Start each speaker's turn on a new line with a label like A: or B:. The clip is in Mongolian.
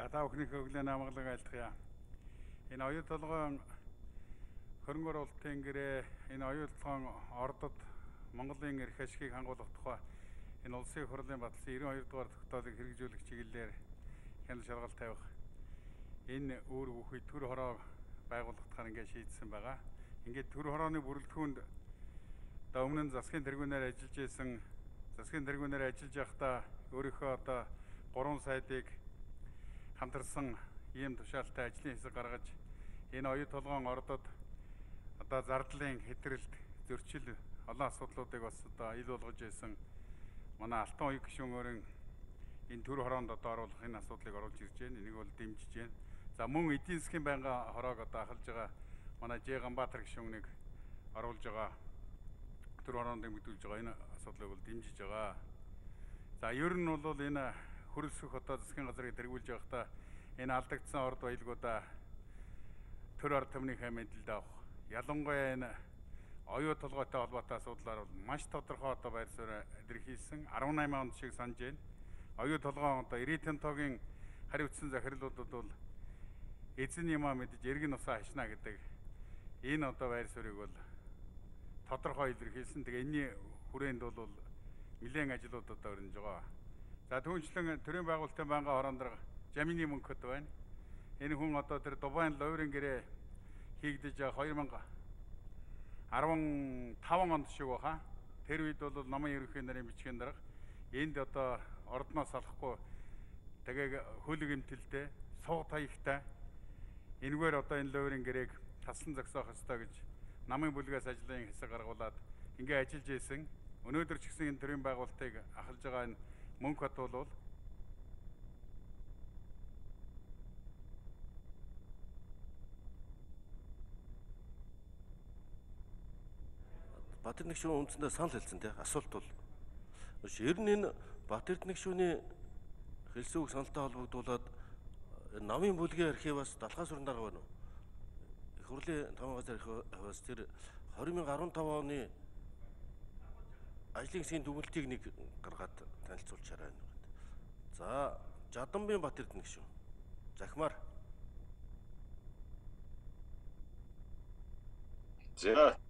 A: Та бүхнийхээ өглөө амгалан айлтгая. Энэ оюу толгойн хөрөнгө оруулалтын гэрээ энэ оюу толгойн ордод Монголын эрх ашигыг хангуулах тухай энэ улсын хурлын баталсан 92 дугаар тогтоолыг хэрэгжүүлэх чиглэлээр хяналт шалгалт тавих энэ үүрэг үхий төр хороо байгуулагдахаар ингээд шийдсэн байгаа. Ингээд төр хорооны бүрэлдэхүүнд өмнө нь засгийн тэргүүнээр ажиллаж байхдаа өөрийнхөө одоо 3 сайдыг хамтарсан ийм тушаалтай ажлын хэсэг гаргаж энэ оюу толгойн ордод одоо зардлын хэтрэлт зөрчил олон асуудлуудыг бас одоо ил болгож байсан манай Алтан оюу гишүүнээрэн энэ төр хороонд одоо оруулах энэ асуудлыг оруулж ирж байна. Энийг бол дэмжиж байна. За мөн эдийн засгийн байнгын хороог одоо ахалж байгаа манай Ж Ганбаатар гишүүнийг оруулж байгаа төр хороонд дэмжүүлж байгаа энэ асуудлыг бол дэмжиж байгаа. За ер нь бол энэ хөрөлсөх одоо засгийн газрыг тэргүүлж байхдаа энэ алдагдсан орд баялгуудаа төр ард түмнийхээ мэдэлд авах. Ялангуяа энэ оюу толгойтой холбоотой асуудлаар бол маш тодорхой одоо байр суурь илэрхийлсэн 18 онд шиг санаж байна. Оюу толгойн одоо ирээдүйн тогийн хариуцсан захирлуудад бол эзэн юмаа мэдж эргэн усаа хашна гэдэг энэ одоо байр суурийг бол тодорхой илэрхийлсэн. Тэгээ энэний хүрээнд бол нэлээд ажлууд одоо өрнөж байгаа. За түүнчлэн төрийн байгуулалтын байнгын хороонд жамины мөнгөд байна. Энэ хүн одоо тэр Дубайн лойрын гэрээ хийгдэж 2015 онд шиг баха. Тэр үед бол намын ерөнхий нарын бичгийн дарга энд одоо ордноос салахгүй тэгээ хөл гэмтэлтэй суу таягтай энэгээр одоо энэ лойрын гэрээг таслан зогсоох ёстой гэж намын бүлгээс ажлын хэсэг гаргуулад ингээ ажиллаж ийсэн. Өнөөдөр ч гэсэн энэ төрийн байгуулалтыг ахалж байгаа энэ мөнгө хот бол
B: Батэрдэн гишүүн үндсэндээ санал хэлсэн тийм асуулт бол ер нь энэ Батэрдэн гишүүний хэлсэн үг саналтай холбогдуулаад намын бүлгийн архиваас далхаас урандаага байна уу? Их хурлын таван газар архиваас тэр 2015 оны ажлын хэсгийн дүгнэлтийг нэг гаргаад танилцуулчаарай. За Жаданбын Батэрдэн гишүүн захимаар.
C: За